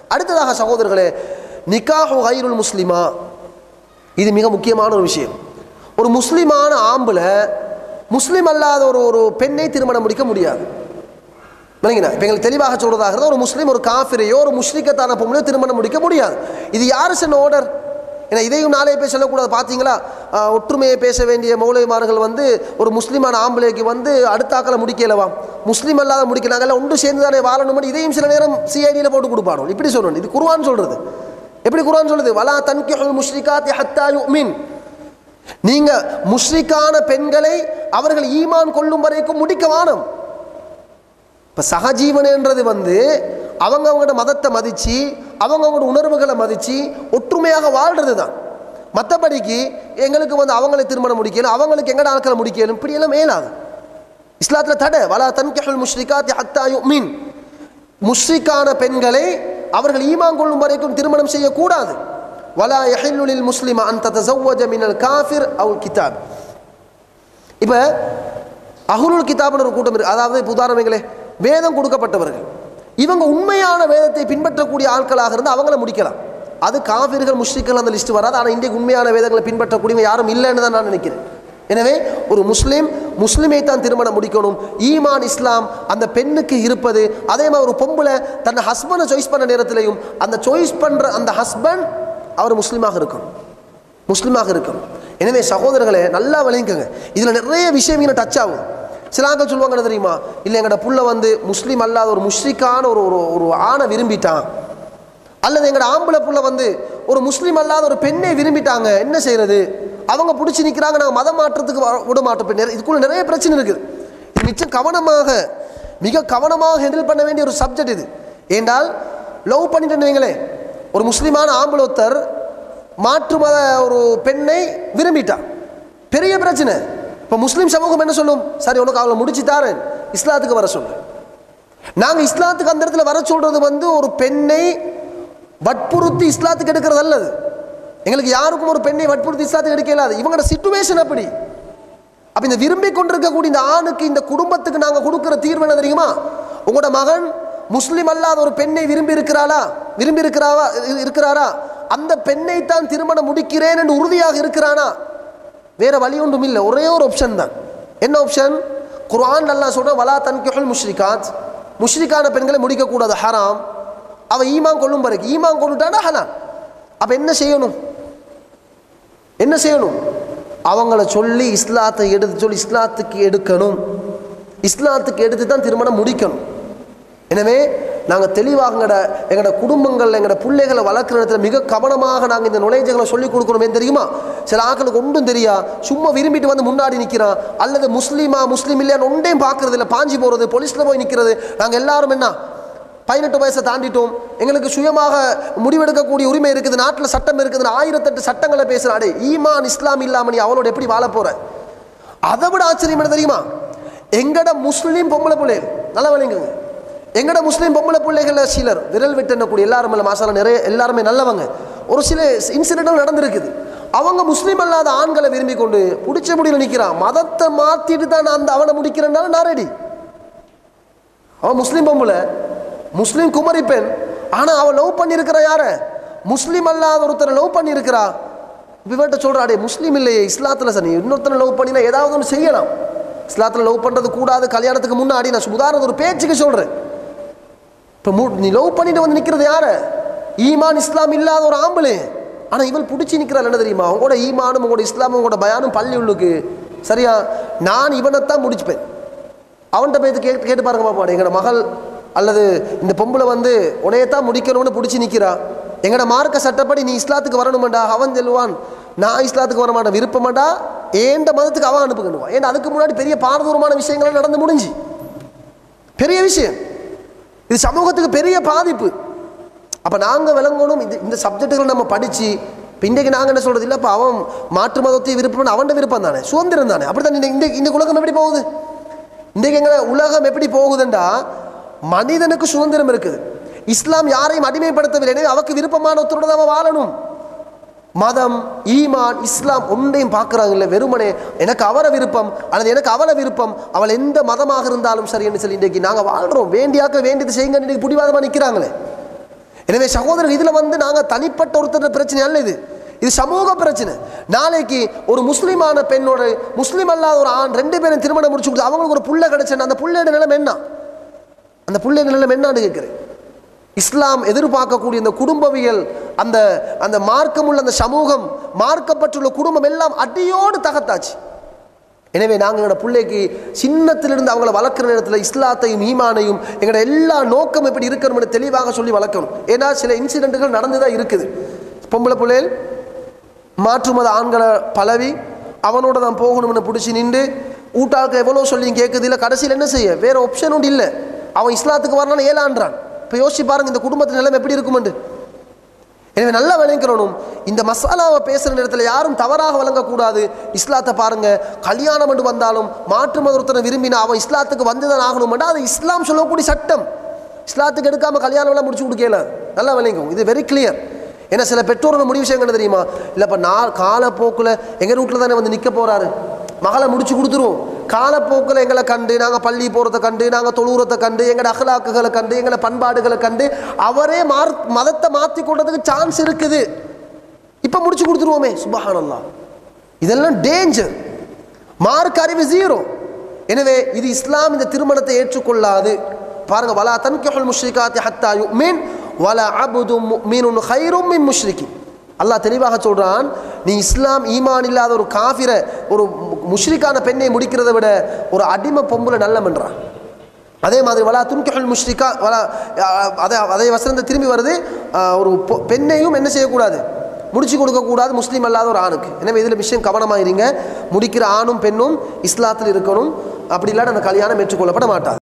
அடுத்ததாக சகோதரர்களே, நிக்காஹு கைருல் முஸ்லிமா, இது மிக முக்கியமான ஒரு விஷயம். ஒரு முஸ்லிமான ஆம்புல முஸ்லிம் அல்லாத ஒரு பெண்ணை திருமணம் முடிக்க முடியாது. விளங்கினா? இப்போ எங்களுக்கு தெளிவாக சொல்றதாக இருந்தால், ஒரு முஸ்லீம் ஒரு காஃபிரையோ ஒரு முஷ்ரிக்கத்தான பொம்பளையோ திருமணம் முடிக்க முடியாது. இது யாரு சொன்ன ஆர்டர்? ஏன்னா இதையும் நாளே போய் சொல்லக்கூடாது. பார்த்தீங்களா, ஒற்றுமையை பேச வேண்டிய மௌலவிமார்கள் ஒரு முஸ்லீமான ஆம்பளைக்கு அடுத்தாக்களை முடிக்கலவாம், முஸ்லீம் அல்லாத முடிக்க நாங்கள் ஒன்று சேர்ந்து தானே வாழணும், இதையும் சில நேரம் சிஐடியில் போட்டு கொடுப்பானோ. இப்படி சொல்லணும். இது குர்ஆன் சொல்றது. எப்படி குர்ஆன் சொல்றது? வலா தன்கிஹுல் முஷ்ரிகாத்தி ஹத்தா யுமின், நீங்க முஷ்ரிக்கான பெண்களை அவர்கள் ஈமான் கொள்ளும் வரைக்கும் முடிக்க வானம். இப்போ சகஜீவனன்றது அவங்கவுங்களோட மதத்தை மதித்து அவங்கவுங்களோட உணர்வுகளை மதித்து ஒற்றுமையாக வாழ்கிறது தான். மற்றபடிக்கு எங்களுக்கு அவங்களை திருமணம் முடிக்கணும், அவங்களுக்கு எங்கட ஆட்களை முடிக்கணும், இப்படியெல்லாம் மேலாது. இஸ்லாத்தில் தடை. வலா தன்கிஹுல் முஷ்ரிகாத்தி ஹத்தா யுமின், முஷ்ரிக்கான பெண்களை அவர்கள் ஈமான் கொள்ளும் வரைக்கும் திருமணம் செய்யக்கூடாது. வலா யஹில்லு லில் முஸ்லிம அன் ததஸவ்வஜ மினல் காஃபிர் அவுல் கிதாப். இப்போ அஹ்லுல் கிதாப்னு ஒரு கூட்டம் இருக்கு. அதாவது இப்போ உதாரணங்களே, வேதம் கொடுக்கப்பட்டவர்கள், இவங்க உண்மையான வேதத்தை பின்பற்றக்கூடிய ஆட்களாக இருந்து அவங்கள முடிக்கலாம். அது காஃபிர்கள் முஷ்ரிக்கள் அந்த லிஸ்ட் வராது. ஆனால் இன்றைக்கு உண்மையான வேதங்களை பின்பற்றக்கூடியவங்க யாரும் இல்லைன்னு தான் நான் நினைக்கிறேன். எனவே ஒரு முஸ்லிமை தான் திருமணம் முடிக்கணும். ஈமான் இஸ்லாம் அந்த பெண்ணுக்கு இருப்பது. அதே மாதிரி ஒரு பொம்பளை தன்னை ஹஸ்பண்டை சாய்ஸ் பண்ண நேரத்திலையும் அந்த சாய்ஸ் பண்ணுற அந்த ஹஸ்பண்ட் அவர் முஸ்லீமாக இருக்கணும். எனவே சகோதரர்களே, நல்லா விளங்கிக்கங்க. இதில் நிறைய விஷயம் இங்கே டச் ஆகும். சில ஆட்கள் சொல்லுவாங்க, என்ன தெரியுமா, இல்லை எங்களோட புள்ள முஸ்லீம் அல்லாத ஒரு முஷ்ரிக்கான ஒரு ஆணை விரும்பிட்டான், அல்லது எங்களோட ஆம்பளை புள்ள ஒரு முஸ்லீம் அல்லாத ஒரு பெண்ணை விரும்பிட்டாங்க, என்ன செய்யறது, அவங்க பிடிச்சி நிற்கிறாங்க, நாங்கள் மதம் மாற்றத்துக்கு விட மாட்டோம். இதுக்குள்ள நிறைய பிரச்சனை இருக்குது. இது மிச்சம் மிக கவனமாக ஹேண்டில் பண்ண வேண்டிய ஒரு சப்ஜெக்ட் இது. ஏண்டால் லவ் பண்ணிட்டு வைங்களே, ஒரு முஸ்லீமான ஆம்பளை ஒருத்தர் மாற்று மத ஒரு பெண்ணை விரும்பிட்டான், பெரிய பிரச்சனை. இப்போ முஸ்லீம் சமூகம் என்ன சொல்லும்? சரி, உனக்கு அவளை முடிச்சு தாரேன், இஸ்லாத்துக்கு வர சொல்லு. நாங்கள் இஸ்லாத்துக்கு அந்த இடத்துல வர சொல்றது ஒரு பெண்ணை வற்புறுத்தி இஸ்லாத்துக்கு எடுக்கிறது அல்லது. எங்களுக்கு யாருக்கும் ஒரு பெண்ணை வற்புறுத்தி இஸ்லாத்துக்கு எடுக்க இயலாது. இவங்களோட சிச்சுவேஷன் அப்படி. அப்போ இந்த விரும்பி கொண்டிருக்கக்கூடிய இந்த ஆணுக்கு, இந்த குடும்பத்துக்கு நாங்கள் கொடுக்குற தீர்வு என்ன தெரியுமா? உங்களோட மகன் முஸ்லிம் அல்லாத ஒரு பெண்ணை விரும்பி இருக்கிறாரா, அந்த பெண்ணை தான் திருமணம் முடிக்கிறேன் என்று உறுதியாக இருக்கிறானா, வேற வழி ஒன்றும் இல்லை. ஒரே ஒரு ஆப்ஷன் தான். என்ன ஆப்ஷன்? குர்ஆன் அல்லாஹ் சொல்றான், வலா தன்கிஹுல் முஷ்ரிகாத், முஷ்ரிக்கான பெண்களை முடிக்கக்கூடாது, ஹராம். அவ ஈமான் கொள்ளும் வரைக்கும், ஈமான் கொள்ளுட்டானா ஹலால். அப்ப என்ன செய்யணும்? அவங்கள சொல்லி இஸ்லாத்தை இஸ்லாத்துக்கு எடுக்கணும். இஸ்லாத்துக்கு எடுத்து தான் திருமணம் முடிக்கணும். எனவே நாங்கள் தெளிவாக எங்களோட குடும்பங்கள், எங்களோட பிள்ளைகளை வளர்க்குற இடத்துல மிக கவனமாக நாங்கள் இந்த நுழைஞ்சங்களை சொல்லிக் கொடுக்கணும். தெரியுமா, சில ஆட்களுக்கு ஒன்றும் தெரியா, சும்மா விரும்பிட்டு முன்னாடி நிற்கிறான், அல்லது முஸ்லீம் இல்லையான்னு ஒன்றையும் பார்க்கறது இல்லை, பாஞ்சி போகிறது, போலீஸில் போய் நிற்கிறது. நாங்கள் எல்லாரும் 18 வயசை தாண்டிட்டோம், எங்களுக்கு சுயமாக முடிவெடுக்கக்கூடிய உரிமை இருக்குது, நாட்டில் சட்டம் இருக்குதுன்னு 1008 சட்டங்களை பேசுகிறாடே, ஈமான் இஸ்லாம் இல்லாமல் நீ அவளோட எப்படி வாழ போற? அதை விட ஆச்சரியம் என்ன தெரியுமா, எங்கட முஸ்லீம் பொம்பளை பிள்ளைகள், நல்லா விளங்குங்க, எங்கட முஸ்லீம் பொம்பளை பிள்ளைகளை சிலர் விரல் விட்டு எண்ணக்கூடிய, எல்லாரும் இல்லை மாசால நிறைய, எல்லாருமே நல்லவங்க, ஒரு சில இன்சிடென்ட் நடந்திருக்குது. அவங்க முஸ்லீம் அல்லாத ஆண்களை விரும்பி கொண்டு பிடிச்ச முடியல நிற்கிறான், மதத்தை மாற்றிட்டு தான் நான் அவனை முடிக்கிறேன்னாலும் நான் ரெடி. அவன் முஸ்லீம் பொம்பளை, முஸ்லீம் குமரி பெண், ஆனால் அவன் லவ் பண்ணியிருக்கிறா யார? முஸ்லீம் அல்லாத ஒருத்தரை லவ் பண்ணியிருக்கிறா. இவன்ட்ட சொல்கிறாடே, முஸ்லீம் இல்லையே, இஸ்லாத்தில் சார் நீ இன்னொருத்தனை லவ் பண்ணினா ஏதாவது ஒன்று செய்யலாம். இஸ்லாத்தில் லவ் பண்ணுறது கூடாது, கல்யாணத்துக்கு முன்னாடி. நான் உதாரணம் ஒரு பேச்சுக்கு சொல்கிறேன். இப்போ நீ லவ் பண்ணிட்டு நிற்கிறது யார? ஈமான் இஸ்லாம் இல்லாத ஒரு ஆம்பளை. ஆனால் இவள் பிடிச்சி நிற்கிறாள். என்ன தெரியுமா, உங்களோட ஈமானும் உங்களோட இஸ்லாமும் உங்களோட பயானும் பள்ளி உள்ளுக்கு சரியா, நான் இவனைத்தான் முடிச்சுப்பேன். அவன்கிட்ட போய் கேட்டு பாருங்க பாப்பாடு, எங்களோட மகள் அல்லது இந்த பொம்பளை உனையத்தான் முடிக்கணும்னு பிடிச்சி நிற்கிறா, எங்களோட மார்க்க சட்டப்படி நீ இஸ்லாத்துக்கு வரணுமாண்டா. அவன் சொல்லுவான், நான் இஸ்லாத்துக்கு வர மாட்டேன், விருப்பமாட்டா ஏண்ட மதத்துக்கு அவன் அனுப்புக்கணுவான். ஏன்னா அதுக்கு முன்னாடி பெரிய பாரதூரமான விஷயங்கள் நடந்து முடிஞ்சு, பெரிய விஷயம், இது சமூகத்துக்கு பெரிய பாதிப்பு. அப்போ நாங்கள் விளங்கணும், இந்த சப்ஜெக்டுகளை நம்ம படித்து. இப்போ இன்றைக்கு நாங்கள் என்ன சொல்கிறது இல்லை, இப்போ அவன் மாற்று மதத்தை விருப்பம், அவன் விருப்பம் தானே, சுதந்திரம் தானே. அப்படி தான் இந்த உலகம் எப்படி போகுது, இன்றைக்கு எங்களை உலகம் எப்படி போகுதுண்டா, மனிதனுக்கு சுதந்திரம் இருக்குது. இஸ்லாம் யாரையும் அடிமைப்படுத்தவில்லை, அவருக்கு விருப்பமான ஒருத்தரோட தான் வாழணும். மதம், ஈமான், இஸ்லாம் ஒன்றையும் பார்க்குறாங்கல்ல, வெறுமனே எனக்கு அவரை விருப்பம் அல்லது எனக்கு அவளை விருப்பம், அவள் எந்த மதமாக இருந்தாலும் சரி என்று சொல்லி இன்றைக்கு நாங்கள் வாழ்கிறோம். வேண்டியாக்க வேண்டியது செய்யுங்க இன்றைக்கு பிடிவாதமாக நிற்கிறாங்களே. எனவே சகோதரர், இதில் வந்து நாங்கள் தனிப்பட்ட ஒருத்தர் பிரச்சனை அல்ல, இது சமூக பிரச்சனை. நாளைக்கு ஒரு முஸ்லீமான பெண்ணோட முஸ்லீம் அல்லாத ஒரு ஆண் 2 பேரும் திருமணம் முடிச்சு கொடுத்து அவங்களுக்கு ஒரு புள்ள கிடைச்சேன்னா அந்த புள்ளையோட நிலைமை என்ன? அந்த புள்ளையோட நிலைமை என்னன்னு கேட்குறேன். இஸ்லாம் எதிர்பார்க்கக்கூடிய இந்த குடும்பவியல், அந்த அந்த மார்க்கமுள்ள அந்த சமூகம், மார்க்கப்பட்டுள்ள குடும்பம் எல்லாம் அடியோடு தகத்தாச்சு. எனவே நாங்கள் எங்களோட பிள்ளைக்கு சின்னத்திலிருந்து அவங்கள வளர்க்குற நேரத்தில் இஸ்லாத்தையும் ஈமானையும் எங்களோட எல்லா நோக்கம் எப்படி இருக்கணும்னு தெளிவாக சொல்லி வளர்க்கணும். ஏன்னா சில இன்சிடென்ட்டுகள் நடந்து தான் இருக்குது. பொம்பளை பிள்ளைகள் மாற்று மத ஆண்களை பழவி அவனோட தான் போகணும்னு பிடிச்சி நின்று ஊட்டாளுக்கு எவ்வளோ சொல்லி கேட்குது இல்லை, கடைசியில் என்ன செய்ய வேறு ஆப்ஷன் ஒன்று இல்லை, அவன் இஸ்லாத்துக்கு வரணும்னு ஏலான்றான். இப்போ யோசிச்சு பாருங்க இந்த குடும்பத்தின் நிலைமை எப்படி இருக்குமெண்டு. எனவே நல்லா விளங்கணும், இந்த மசாலாவை பேசுகிற நேரத்தில் யாரும் தவறாக வழங்கக்கூடாது. இஸ்லாத்தை பாருங்க, கல்யாணம் என்று வந்தாலும் மாற்று மதத்தை விரும்பினா அவன் இஸ்லாத்துக்கு வந்துதான் ஆகணும்னா அது இஸ்லாம் சொல்லக்கூடிய சட்டம். இஸ்லாத்துக்கு எடுக்காமல் கல்யாணம் எல்லாம் முடிச்சு கொடுக்கல. நல்லா விளங்கும், இது வெரி கிளியர். ஏன்னா சில பெற்றோர்கள் முடிவு செய்ய தெரியுமா, இல்லைப்பா நான் காலப்போக்கில் எங்கள் வீட்டில் தானே வந்து நிற்க போகிறாரு, மகளை முடிச்சு கொடுத்துருவோம். காலப்போக்கில் எங்களை கண்டு நாங்கள் பள்ளி போகிறத கண்டு நாங்கள் தொழுகிறத கண்டு எங்களோட அகலாக்குகளை கண்டு எங்களை பண்பாடுகளை கண்டு அவரே மதத்தை மாற்றி கொண்டதுக்கு சான்ஸ் இருக்குது. இப்போ முடிச்சு கொடுத்துருவோமே, சுப்ஹானல்லாஹ். இதெல்லாம் டேஞ்சர், மார்க் அறிவு 0. எனவே இது இஸ்லாம் இந்த திருமணத்தை ஏற்றுக்கொள்ளாது. பாருங்க, வலா தன்கிஹுல் முஷ்ரிகாத்தி ஹத்தா யுமின் வலா அப்தும் முஃமினுன் கைரும் மின் முஷ்ரிகின். அல்லாஹ் தெளிவாக சொல்றான், நீ இஸ்லாம் ஈமான் இல்லாத ஒரு காஃபிர ஒரு முஷ்ரிக்கான பெண்ணை முடிக்கிறத விட ஒரு அடிமை பொம்பளை நல்லமென்றான். அதே மாதிரி வலா துன்கிஹுல் முஷ்ரிகா வலா அதே வசனத்தை திரும்பி வருது, ஒரு பெண்ணையும் என்ன செய்யக்கூடாது, முடிச்சு கொடுக்கக்கூடாது முஸ்லீம் அல்லாத ஒரு ஆணுக்கு. எனவே இதில் விஷயம் கவனமாயிருங்க. முடிக்கிற ஆணும் பெண்ணும் இஸ்லாத்தில் இருக்கணும், அப்படி இல்லாத அந்த கல்யாணம் ஏற்றுக்கொள்ளப்பட மாட்டாது.